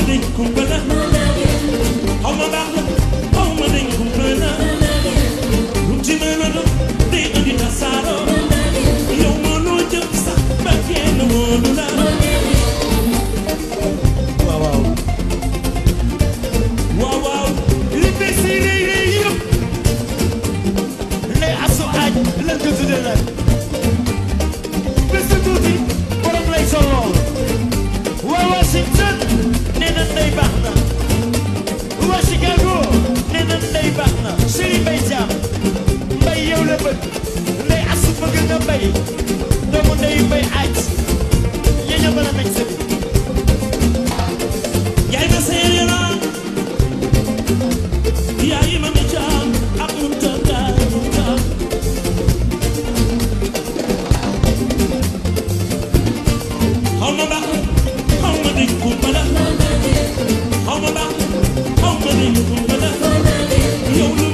dañ kumbala xaw ma baax la xaw ma dañ kumbala lu ci mën a doon day indi tasaaroo yow mënoo jëf sax ba kenn wóolu la waaw waaw waaw waaw li bés yi rëy rëy yëpp lay asu aaj lan ko tudde nag bés tuuti borom lay solool waa Washington nee na ndey baax na waa Chicago nee na ndey baax na Serigne Mbaye Thiam mbay yow la bëgg ndey asu bëgg nga mbay doomu ndey mbay aaj ñeño bala nañ sa bi yaay ma seere la yaay ma mi Thiam ak mu tëgga mu tëgg xaw ma baax xaw ma dañ kumbala xaw ma baax xaw ma dañ kumbala yow